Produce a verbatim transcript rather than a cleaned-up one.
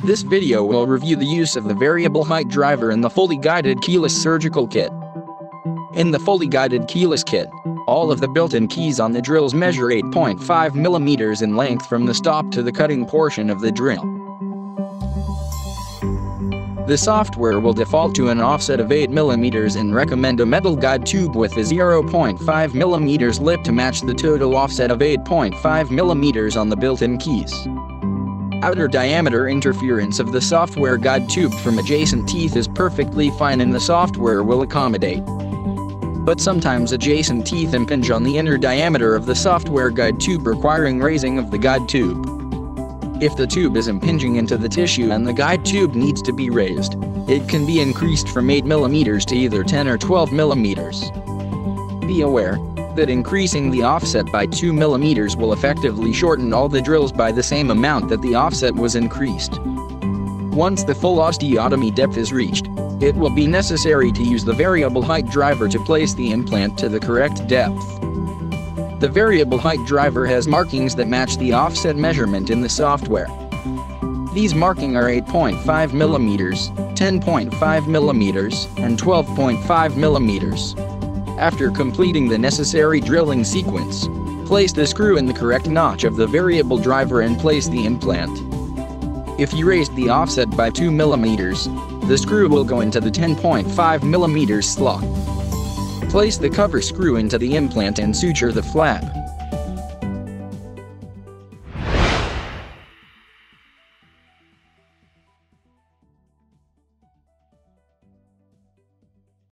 This video will review the use of the variable height driver in the fully guided keyless surgical kit. In the fully guided keyless kit, all of the built-in keys on the drills measure eight point five millimeters in length from the stop to the cutting portion of the drill. The software will default to an offset of eight millimeters and recommend a metal guide tube with a zero point five millimeters lip to match the total offset of eight point five millimeters on the built-in keys. Outer diameter interference of the software guide tube from adjacent teeth is perfectly fine and the software will accommodate. But sometimes adjacent teeth impinge on the inner diameter of the software guide tube, requiring raising of the guide tube. If the tube is impinging into the tissue and the guide tube needs to be raised, it can be increased from eight millimeters to either ten or twelve millimeters. Be aware that increasing the offset by two millimeters will effectively shorten all the drills by the same amount that the offset was increased. Once the full osteotomy depth is reached, it will be necessary to use the variable height driver to place the implant to the correct depth. The variable height driver has markings that match the offset measurement in the software. These markings are eight point five millimeters, ten point five millimeters, and twelve point five millimeters. After completing the necessary drilling sequence, place the screw in the correct notch of the variable driver and place the implant. If you raised the offset by two millimeters, the screw will go into the ten point five millimeters slot. Place the cover screw into the implant and suture the flap.